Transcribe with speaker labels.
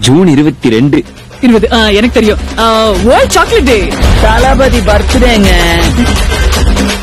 Speaker 1: June 22.
Speaker 2: 20 எனக்கு தெரியும். World chocolate day.
Speaker 3: Thalapathy பர்த்டேங்க.